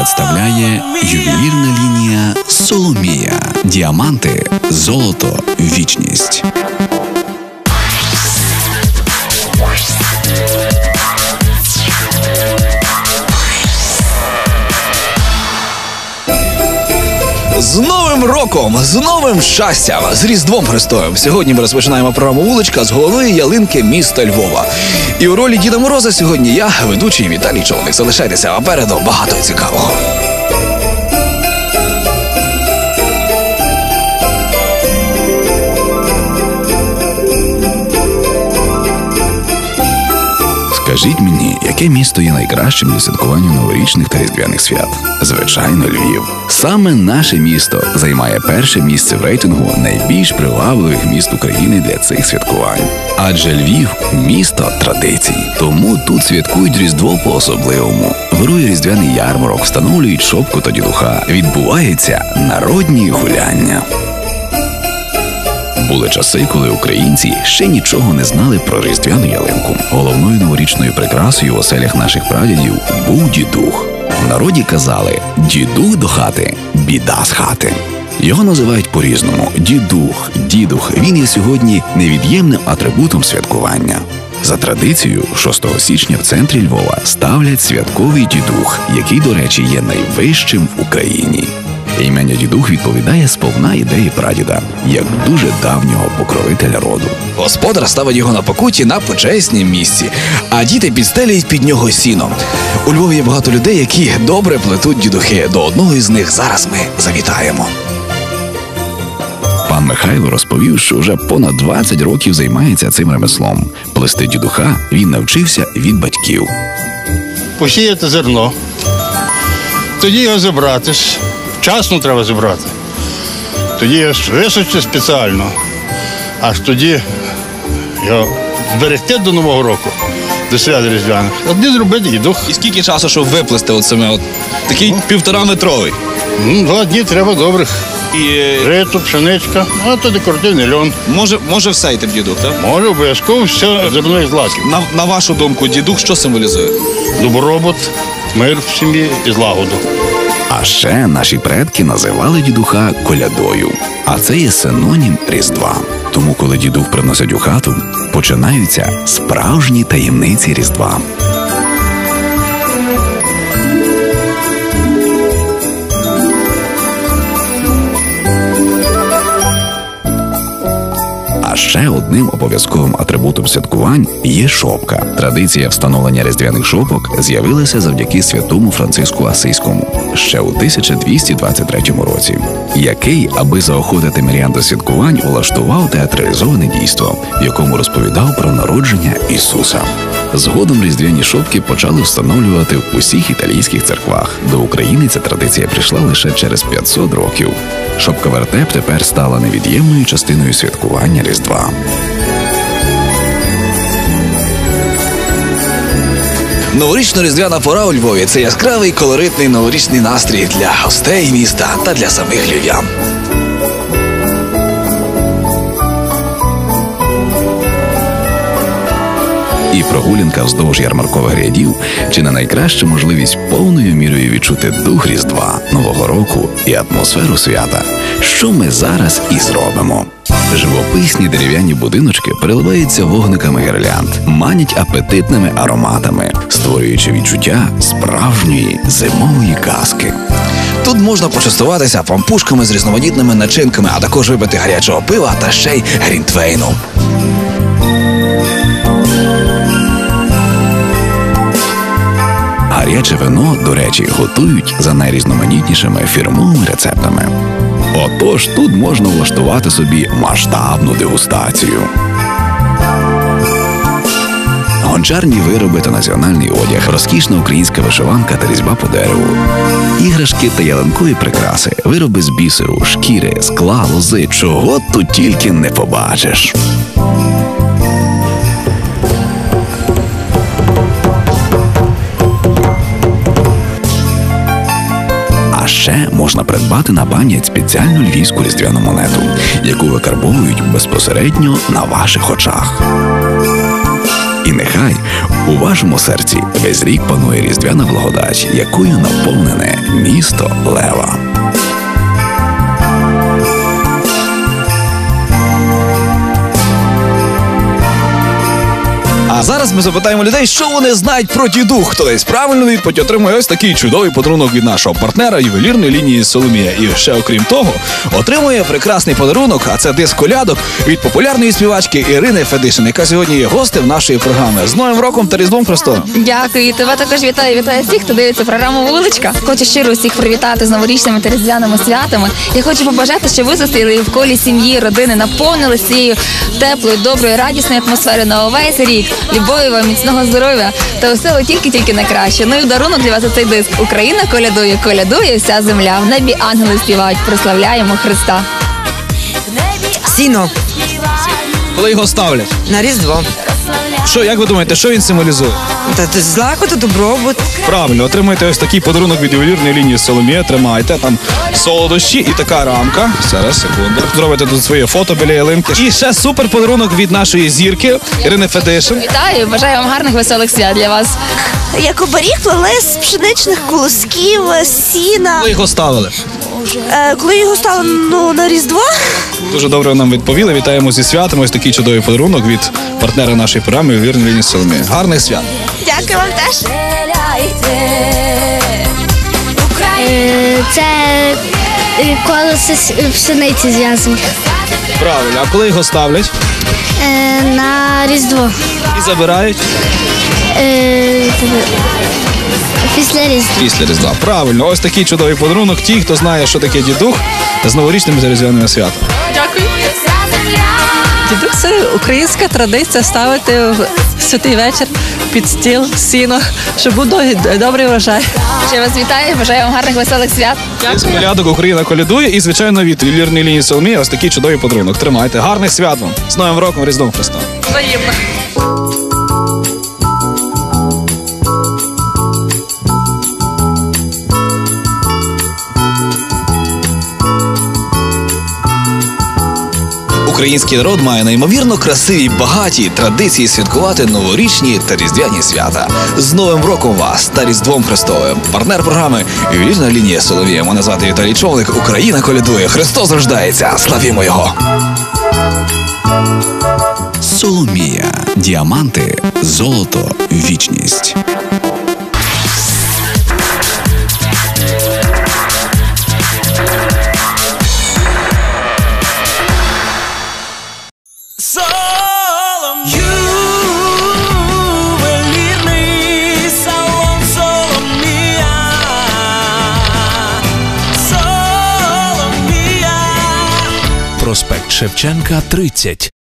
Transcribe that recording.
представляє ювелірна лінія «Соломія». Діаманти, золото, вічність. З Новим роком, з новим щастям, з Різдвом Христовим. Сьогодні ми розпочинаємо програму «Вуличка» з головної ялинки міста Львова. І у ролі Діда Мороза сьогодні я, ведучий Віталій Човник. Залишайтеся, попереду багато цікавого. Скажіть мені, яке місто є найкращим для святкування новорічних та різдвяних свят? Звичайно, Львів. Саме наше місто займає перше місце в рейтингу найбільш привабливих міст України для цих святкувань. Адже Львів – місто традицій. Тому тут святкують Різдво по-особливому. Вирує різдвяний ярмарок, встановлюють шопку та дідуха. Відбуваються народні гуляння. Були часи, коли українці ще нічого не знали про різдвяну ялинку. Головною новорічною прикрасою в оселях наших прадідів був дідух. В народі казали «дідух до хати, біда з хати». Його називають по-різному – дідух, дідух. Він є сьогодні невід'ємним атрибутом святкування. За традицією, 6 січня в центрі Львова ставлять святковий дідух, який, до речі, є найвищим в Україні. Ім'я дідух відповідає сповна ідеї прадіда, як дуже давнього покровителя роду. Господар ставить його на покуті на почеснім місці, а діти підстелюють під нього сіно. У Львові є багато людей, які добре плетуть дідухи. До одного із них зараз ми завітаємо. Пан Михайло розповів, що вже понад 20 років займається цим ремеслом. Плести дідуха він навчився від батьків. Посіяти зерно, тоді його зібрати. Вчасно треба зібрати. Тоді його висушити спеціально, аж тоді його зберегти до Нового року, до свят різдвяних. Тоді зробити дідух. І скільки часу, щоб виплести такий 1,5-метровий? 2 дні треба добрих. І жито, пшеничка, а то декоративний льон. Може все йти в дідух, так? Може, обов'язково все зерно із злаків. На вашу думку, дідух що символізує? Добробут, мир в сім'ї і злагоду. А ще наші предки називали дідуха колядою. А це є синонім Різдва. Тому, коли дідух приносять у хату, починаються справжні таємниці Різдва. А ще одним обов'язковим атрибутом святкувань є шопка. Традиція встановлення різдвяних шопок з'явилася завдяки святому Франциску Асизькому ще у 1223 році, який, аби заохотити мирян до святкувань, влаштував театралізоване дійство, в якому розповідав про народження Ісуса. Згодом різдвяні шопки почали встановлювати в усіх італійських церквах. До України ця традиція прийшла лише через 500 років. Шопка-вертеп тепер стала невід'ємною частиною святкування Різдва. Новорічно-різдвяна пора у Львові – це яскравий, колоритний новорічний настрій для гостей міста та для самих львів'ян. І прогулянка вздовж ярмаркових рядів чи не найкраща можливість повною мірою відчути дух Різдва, Нового року і атмосферу свята, що ми зараз і зробимо. Живописні дерев'яні будиночки переливаються вогниками гірлянд, манять апетитними ароматами, створюючи відчуття справжньої зимової казки. Тут можна почастуватися пампушками з різноманітними начинками, а також випити гарячого пива та ще й глінтвейну. Гаряче вино, до речі, готують за найрізноманітнішими фірмовими рецептами. Отож, тут можна влаштувати собі масштабну дегустацію. Гончарні вироби та національний одяг, розкішна українська вишиванка та різьба по дереву, іграшки та ялинкові прикраси, вироби з бісеру, шкіри, скла, лози, чого тут тільки не побачиш. А ще можна придбати на пам'ять спеціальну львівську різдвяну монету, яку викарбовують безпосередньо на ваших очах. І нехай у вашому серці весь рік панує різдвяна благодать, якою наповнене місто Лева. А зараз ми запитаємо людей, що вони знають про дідух. Хто дасть правильну відповідь, отримує ось такий чудовий подарунок від нашого партнера ювелірної лінії Соломія. І ще окрім того, отримує прекрасний подарунок, а це диск колядок від популярної співачки Ірини Федишин, яка сьогодні є гостем нашої програми. З Новим роком та Різдвом Христовим! Дякую, тебе також вітаю. Вітаю всіх, хто дивиться програму «Вуличка». Хочу щиро всіх привітати з новорічними та різдвяними святами. Я хочу побажати, щоб ви зустріли в колі сім'ї, родини, наповнилися цією теплою, доброю, радісною атмосферою на увесь рік. Любові вам, міцного здоров'я та усього тільки на краще. Ну і в дарунок для вас цей диск. Україна колядує, колядує вся земля. В небі ангели співають, прославляємо Христа. Сіно Коли його ставлять? на Різдво. Що, як ви думаєте, що він символізує? Та злагоду, добробут. Правильно, отримуєте ось такий подарунок від ювелірної лінії Соломія. Тримайте, там солодощі і така рамка. Зараз, секунду. Зробите тут своє фото біля ялинки. І ще супер подарунок від нашої зірки Ірини Федишин. Вітаю, бажаю вам гарних, веселих свят для вас. Як оберіг плели з пшеничних колосків, сіна. Коли його ставили? Коли його стало на Різдво, Дуже добре нам відповіли. Вітаємо зі святом. Ось такий чудовий подарунок від партнера нашої програми ювелірної лінії Соломія. Гарних свят! дякую вам теж. Це колеса пшениці зв'язані. Правильно, а коли його ставлять На Різдво. і забирають? Після Різдва. Після Різдва. Правильно, ось такий чудовий подарунок. Ті, хто знає, що таке дідух, з новорічними та різдвяними святами. Дідух – це українська традиція ставити в святий вечір під стіл, сіно, щоб був добрий врожай. Ще вас вітаю, бажаю вам гарних, веселих свят. З колядок Україна колядує і, звичайно, від ювелірної лінії Соломія ось такий чудовий подарунок. Тримайте. Гарних свят вам. З Новим роком, Різдвом Христом. Взаємно. Український народ має неймовірно красиві й багаті традиції святкувати новорічні та різдвяні свята. З Новим роком вас та Різдвом Христовим. Партнер програми ювелірна лінія Соловія. Мене звати Віталій Човник. Україна колядує. Христос рождається. Славімо його! Соломія. Діаманти, золото, вічність. Ювелірний салон Соломія. Соломія. Проспект Шевченка, 30.